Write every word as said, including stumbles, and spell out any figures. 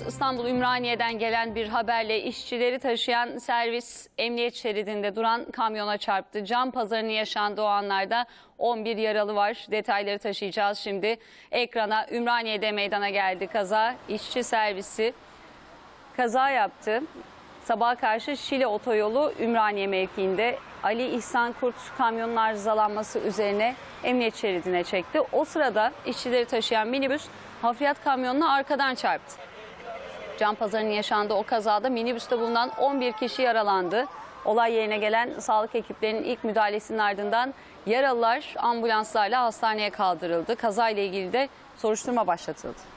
İstanbul Ümraniye'den gelen bir haberle işçileri taşıyan servis emniyet şeridinde duran kamyona çarptı. Can pazarının yaşandığı o anlarda on bir yaralı var. Detayları taşıyacağız şimdi ekrana. Ümraniye'de meydana geldi kaza. İşçi servisi kaza yaptı. Sabaha karşı Şile Otoyolu Ümraniye mevkiinde Ali İhsan Kurt kamyonun arızalanması üzerine emniyet şeridine çekti. O sırada işçileri taşıyan minibüs hafriyat kamyonuna arkadan çarptı. Can pazarının yaşandığı o kazada minibüste bulunan on bir kişi yaralandı. Olay yerine gelen sağlık ekiplerinin ilk müdahalesinin ardından yaralılar ambulanslarla hastaneye kaldırıldı. Kazayla ilgili de soruşturma başlatıldı.